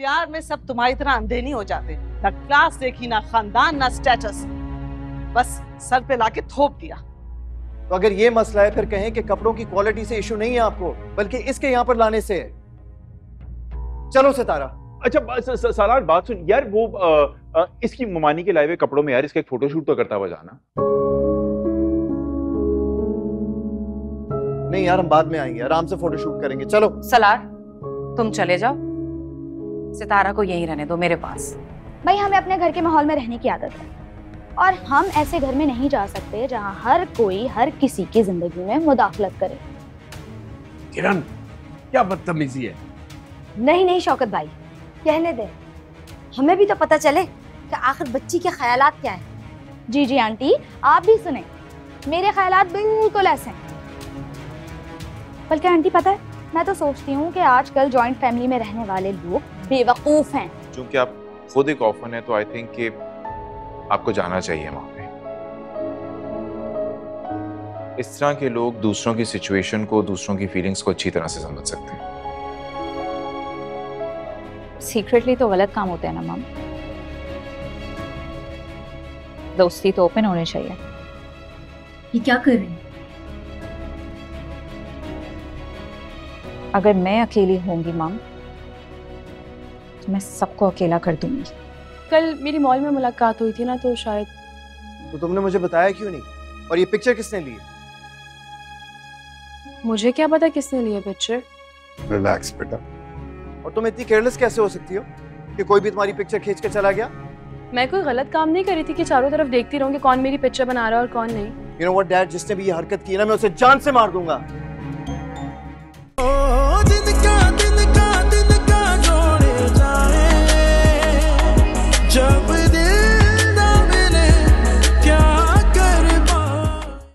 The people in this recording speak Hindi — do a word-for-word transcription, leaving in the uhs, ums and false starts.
प्यार में सब तुम्हारी तरह अंधे नहीं हो जाते। ना क्लास देखी, ना खानदान, ना स्टेटस, बस सर पे लाके थोप दिया। तो अगर ये मसला है फिर कहें कि कपड़ों की क्वालिटी से इशू नहीं है आपको, बल्कि इसके यहाँ पर लाने से है। चलो सितारा। अच्छा सालार बात सुन यार, वो आ, आ, इसकी ममानी के लाए हुए कपड़ों में यार इसका एक फोटोशूट तो करता हुआ जाना। नहीं यार, हम बाद में आएंगे, आराम से फोटोशूट करेंगे। चलो सलार तुम चले जाओ, सितारा को यहीं रहने दो मेरे पास। भाई हमें अपने घर के माहौल में रहने की आदत है और हम ऐसे घर में नहीं जा सकते जहां हर कोई हर किसी की जिंदगी में मुदाखलत करे। किरण क्या बदतमीजी है। नहीं नहीं शौकत भाई, कहने दे, हमें भी तो पता चले कि आखिर बच्ची के ख्यालात क्या है। जी जी आंटी, आप भी सुने, मेरे ख्यालात बिल्कुल ऐसे हैं। बल्कि आंटी पता है, मैं तो सोचती हूँ कि आजकल जॉइंट फैमिली में रहने वाले लोग बेवकूफ हैं। क्योंकि आप खुद एक ऑर्फन है तो आई थिंक कि आपको जाना चाहिए वहां पे। इस तरह के लोग दूसरों की सिचुएशन को, दूसरों की फीलिंग्स को अच्छी तरह से समझ सकते हैं। सीक्रेटली तो गलत काम होते हैं ना मम, दोस्ती तो ओपन होनी चाहिए। ये क्या कर रही है? अगर मैं अकेली होंगी मम तो मैं सबको अकेला कर दूंगी। कल मेरी मॉल में मुलाकात हुई थी ना, तो शायद। तो तुमने मुझे बताया क्यों नहीं? और ये पिक्चर किसने ली? मुझे क्या पता किसने ली है पिक्चर। रिलैक्स बेटा। और तुम इतनी केयरलेस कैसे हो सकती हो कि कोई भी तुम्हारी पिक्चर खींच के चला गया? मैं कोई गलत काम नहीं करी थी कि चारों तरफ देखती रहूंगी कौन मेरी पिक्चर बना रहा है और कौन नहीं। यू नो व्हाट डैड, जिसने भी ये हरकत की ना, मैं उसे जान से मार दूंगा।